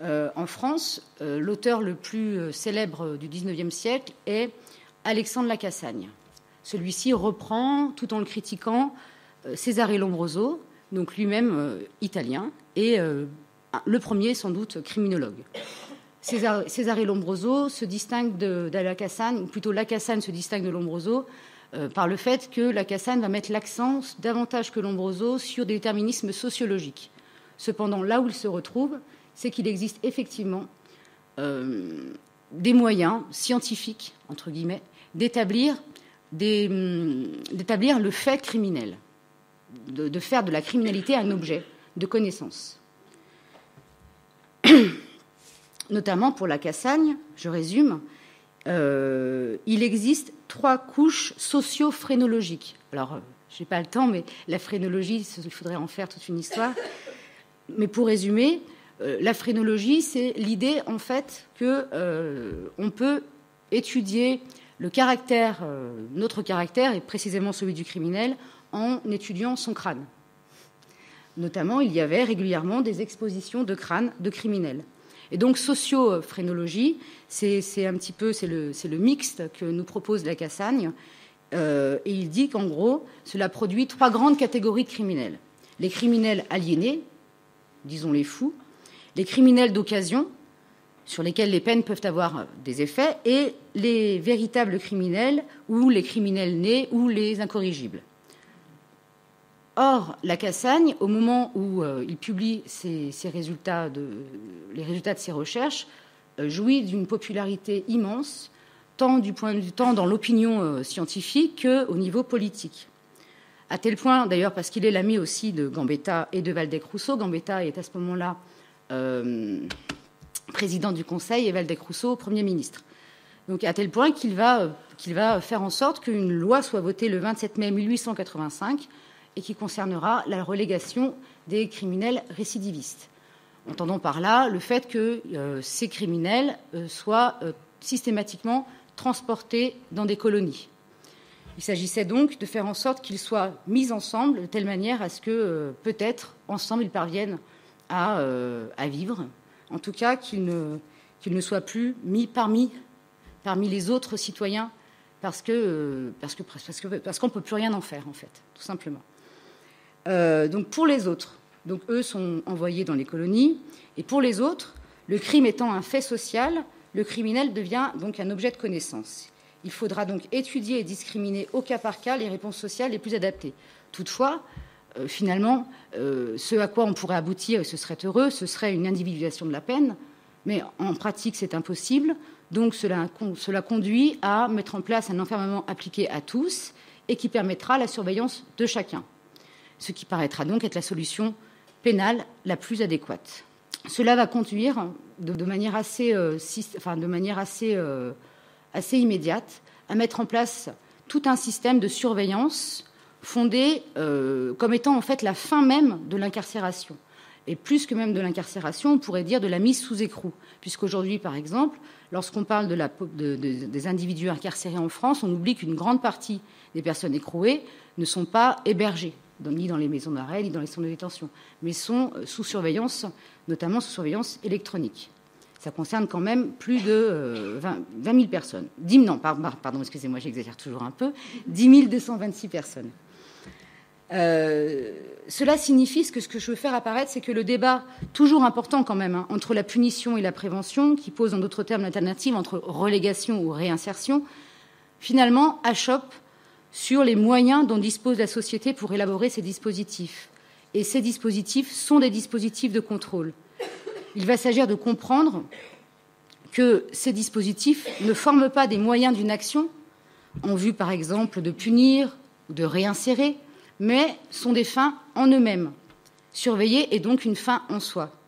En France, l'auteur le plus célèbre du XIXe siècle est Alexandre Lacassagne. Celui-ci reprend, tout en le critiquant, Cesare Lombroso, donc lui-même italien, et le premier, sans doute, criminologue. Cesare Lombroso se distingue de Lacassagne, ou plutôt Lacassagne se distingue de Lombroso, par le fait que Lacassagne va mettre l'accent davantage que Lombroso sur des déterminismes sociologiques. Cependant, là où il se retrouve, c'est qu'il existe effectivement des moyens scientifiques, entre guillemets, d'établir le fait criminel, de faire de la criminalité un objet de connaissance. Notamment pour Lacassagne, je résume, il existe 3 couches socio-phrénologiques. Alors, je n'ai pas le temps, mais la phrénologie, il faudrait en faire toute une histoire. Mais pour résumer, la phrénologie, c'est l'idée, en fait, qu'on peut étudier le caractère, notre caractère, et précisément celui du criminel, en étudiant son crâne. Notamment, il y avait régulièrement des expositions de crânes de criminels. Et donc, socio-phrénologie, c'est le mixte que nous propose Lacassagne. Et il dit qu'en gros, cela produit 3 grandes catégories de criminels. Les criminels aliénés, disons les fous, les criminels d'occasion, sur lesquels les peines peuvent avoir des effets, et les véritables criminels, ou les criminels nés, ou les incorrigibles. Or, Lacassagne, au moment où il publie les résultats de ses recherches, jouit d'une popularité immense, tant dans l'opinion scientifique qu'au niveau politique. À tel point, d'ailleurs, parce qu'il est l'ami aussi de Gambetta et de Waldeck-Rousseau. Gambetta est à ce moment-là président du Conseil et Waldeck-Rousseau Premier ministre. Donc, à tel point qu'il va faire en sorte qu'une loi soit votée le 27 mai 1885 et qui concernera la relégation des criminels récidivistes. Entendons par là le fait que ces criminels soient systématiquement transportés dans des colonies. Il s'agissait donc de faire en sorte qu'ils soient mis ensemble de telle manière à ce que, peut-être, ensemble, ils parviennent à vivre. En tout cas, qu'ils ne soient plus mis parmi les autres citoyens parce qu'on ne peut plus rien en faire, en fait, tout simplement. Donc pour les autres, donc eux sont envoyés dans les colonies, et pour les autres, le crime étant un fait social, le criminel devient donc un objet de connaissance. Il faudra donc étudier et discriminer au cas par cas les réponses sociales les plus adaptées. Toutefois, finalement, ce à quoi on pourrait aboutir, et ce serait heureux, ce serait une individualisation de la peine, mais en pratique c'est impossible, donc cela conduit à mettre en place un enfermement appliqué à tous et qui permettra la surveillance de chacun, ce qui paraîtra donc être la solution pénale la plus adéquate. Cela va conduire de manière assez immédiate à mettre en place tout un système de surveillance fondé comme étant en fait la fin même de l'incarcération. Et plus que même de l'incarcération, on pourrait dire de la mise sous écrou. Puisqu'aujourd'hui, par exemple, lorsqu'on parle des individus incarcérés en France, on oublie qu'une grande partie des personnes écrouées ne sont pas hébergées, ni dans les maisons d'arrêt, ni dans les centres de détention, mais sont sous surveillance, notamment sous surveillance électronique. Ça concerne quand même plus de 20 000 personnes. Pardon, excusez-moi, j'exagère toujours un peu. 10 226 personnes. Cela signifie, ce que je veux faire apparaître, c'est que le débat, toujours important quand même, entre la punition et la prévention, qui pose en d'autres termes l'alternative entre relégation ou réinsertion, finalement achoppe sur les moyens dont dispose la société pour élaborer ces dispositifs. Et ces dispositifs sont des dispositifs de contrôle. Il va s'agir de comprendre que ces dispositifs ne forment pas des moyens d'une action en vue, par exemple, de punir ou de réinsérer, mais sont des fins en eux-mêmes. Surveiller est donc une fin en soi.